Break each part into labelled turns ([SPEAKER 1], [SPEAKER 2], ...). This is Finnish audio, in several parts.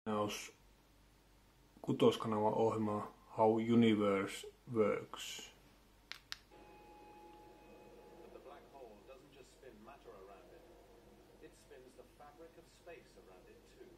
[SPEAKER 1] Lainaus Kutoskanavan ohjelma How Universe Works.
[SPEAKER 2] But the black hole doesn't just spin matter around it. It spins the fabric of space around it too.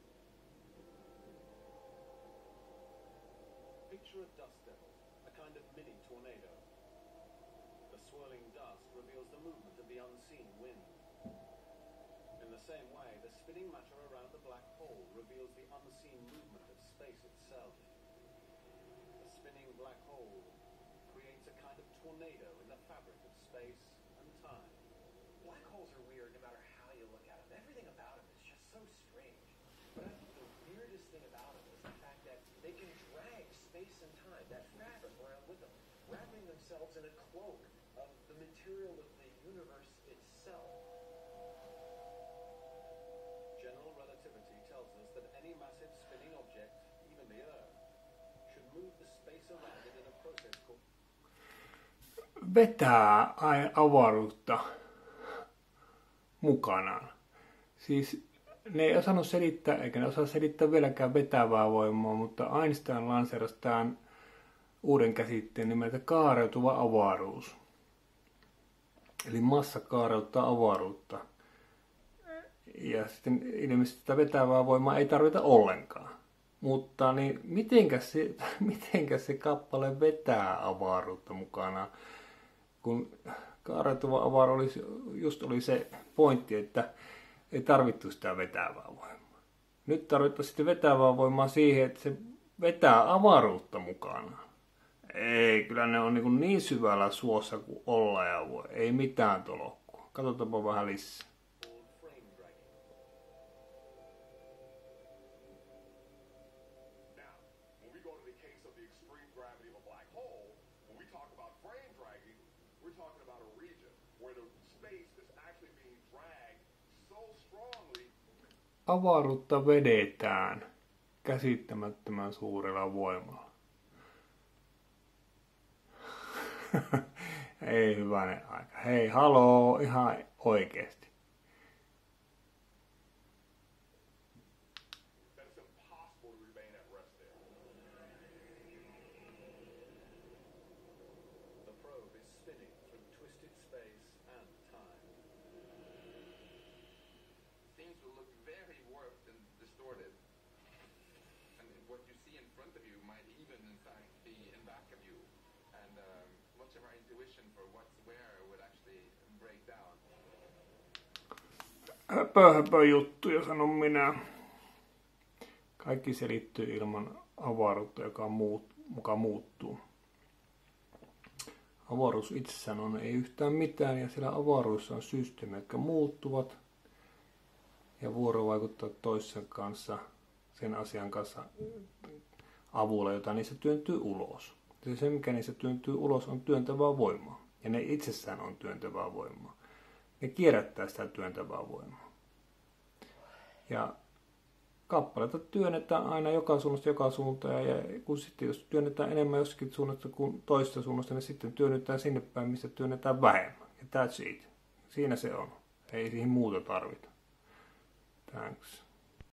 [SPEAKER 2] Picture a dust devil, a kind of mini tornado. The swirling dust reveals the movement of the unseen wind. In the same way, the spinning matter around the black hole reveals the unseen movement of space itself. The spinning black hole creates a kind of tornado in the fabric of space and time.
[SPEAKER 3] Black holes are weird no matter how you look at them. Everything about them is just so strange. But I think the weirdest thing about them is the fact that they can drag space and time, that fabric around with them, wrapping themselves in a cloak of the material of the universe itself.
[SPEAKER 2] General relativity tells us that any massive spinning object, even the Earth, should move the space around it in a process called
[SPEAKER 1] Vetää avaruutta mukanaan. Siis ne ei osannut selittää, eikä ne osaa selittää vieläkään vetävää voimaa, mutta Einstein lanseerasi tämän uuden käsitteen nimeltä kaareutuva avaruus. Eli massa kaareuttaa avaruutta. Ja sitten ilmeisesti sitä vetävää voimaa ei tarvita ollenkaan. Mutta niin mitenkäs se kappale vetää avaruutta mukana? Kun kaareutuva avaruus oli se pointti, että ei tarvittu sitä vetävää voimaa. Nyt tarvitaan sitten vetävää voimaa siihen, että se vetää avaruutta mukana. Ei, kyllä ne on niin syvällä suossa kuin olla ja voi. Ei mitään tolokkua. Katsotaanpa vähän lisää.
[SPEAKER 2] frame dragging.
[SPEAKER 4] Now, when we go to the case of the extreme gravity of a black hole, when we talk about frame dragging, we're talking about a region where the space is actually being dragged so strongly.
[SPEAKER 1] Avaruutta vedetään käsittämättömän suurella voimalla. Ei hyvänen aika. Hei, haloo, ihan oikeesti.
[SPEAKER 4] That it's impossible to remain at rest there.
[SPEAKER 2] The probe is spinning through twisted space and time.
[SPEAKER 5] Things will look very warped and distorted. And what you see in front of you might even, in fact, be in back of you. And much of our intuition for what's where would actually break down.
[SPEAKER 1] Höpö juttuja, sanon minä. Kaikki selittyy ilman avaruutta, joka muka muuttuu. Avaruus itsessään ei yhtään mitään, ja siellä avaruudessa on systeemejä, jotka muuttuvat ja vuorovaikuttaa toisen kanssa, sen asian kanssa avulla, jota niissä työntyy ulos. Ja se, mikä niissä työntyy ulos, on työntävää voimaa. Ja ne itsessään on työntävää voimaa. Ne kierrättää sitä työntävää voimaa. Ja kappaleita työnnetään aina joka suuntaan, ja kun sitten jos työnnetään enemmän jossakin suunnasta kuin toisesta suunnasta, niin sitten työnnetään sinne päin, missä työnnetään vähemmän. Ja that's it. Siinä se on. Ei siihen muuta tarvita. Thanks.